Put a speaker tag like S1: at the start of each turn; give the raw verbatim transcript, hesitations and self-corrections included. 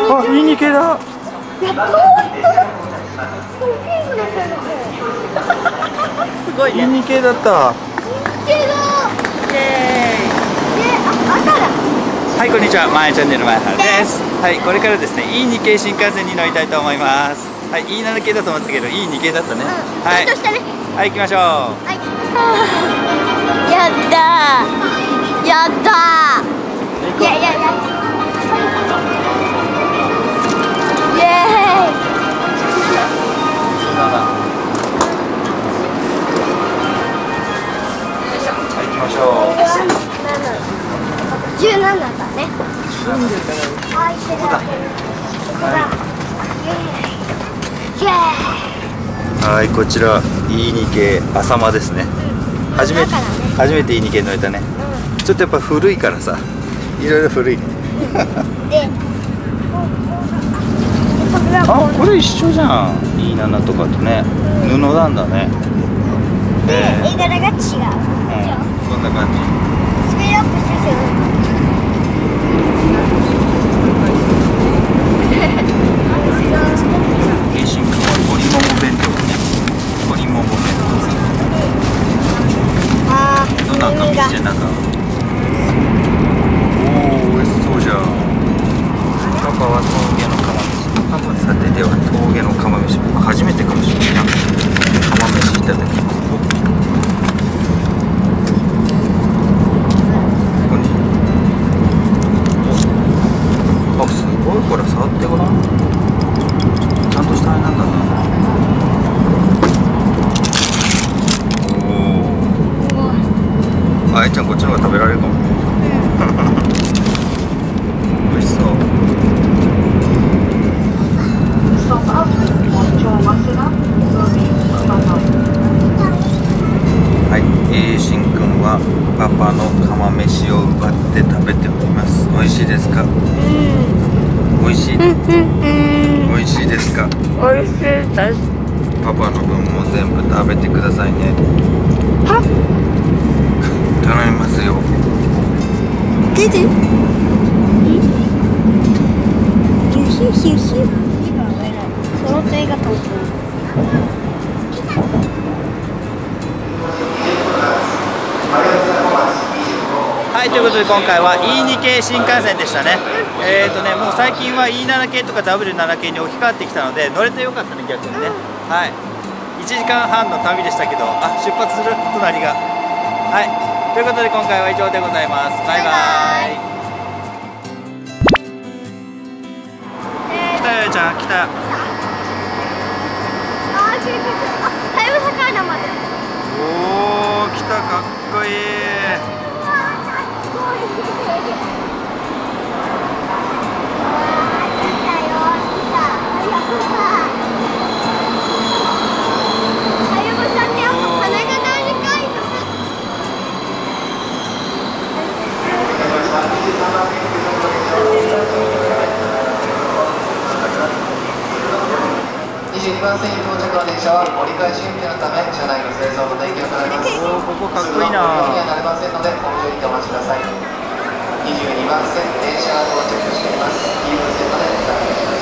S1: あ、いいに系だ。
S2: やっと
S1: すごいね。いいに系だった。
S2: いい系だ。
S1: イエーイ。
S2: で、あ、赤だ。
S1: はい、こんにちは。まえチャンネル前原です。はい、これからですね、いいに系新幹線に乗りたいと思います。はい、いいなな系だと思ったけど、いいに系だったね。
S2: うん、
S1: はい。
S2: ちょっとしたね。
S1: はい、行きましょう。
S2: はい。やったー。やったー。いやいやいや。イエーイ。
S1: はい、行きましょう。
S2: じゅうななだね。はい、ここだ。イエーイ。
S1: はい、こちらいいに系浅間ですね。初めて初めていいに系乗れたね。ちょっとやっぱ古いからさ、いろいろ古い。
S2: で、
S1: あ、これ一緒じゃん。いいななとかとね、布なんだね。
S2: で、絵柄が違う。
S1: うん、こんな感じ。
S2: スピードアップしてる。
S1: 京進君は鶏もも弁当ね。鶏もも弁
S2: あ
S1: 当。どんな赤身じゃなんか。おお、美味しそうじゃん。パパは峠の釜飯。パパさてでは峠の釜飯。初めてかもしれないな。釜飯いただきます。こんにちは。あ、すごい、これ触ってごらん。ちゃんとしたあれなんだな。おお。あ、あいちゃんこっちの方が食べられるかも。美味しそう。はい、えー、しんくんはパパの釜飯を奪って食べております。美味しいですか？美味しい。美味しいですか？
S2: 美味しいです。
S1: パパの分も全部食べてくださいね。
S2: は？
S1: 頼みますよ。
S2: 出て。ヒュヒュヒュ。その手が遠く。
S1: はい、ということで今回は イーに 系新幹線でしたね。えーとね、もう最近は イーなな 系とか ダブリューなな 系に置き換わってきたので乗れてよかったね、逆にね。はい、いちじかんはんの旅でしたけど、あ、出発する隣が。はい、ということで今回は以上でございます。バイバイ。来たよ、ちゃん、来た。
S2: あ、来る来る。あ、タイムサカーナまで。
S1: おー、来た、かっこいい。
S3: にじゅうにばん線到着の電車は折り返し運転のため車内の清掃と電気を行います。
S1: おー、ここかっこいいな。
S3: にはなれませんのでご注意お待ちください。にじゅうにばん線電車が到着しています。黄色い線までお願いします。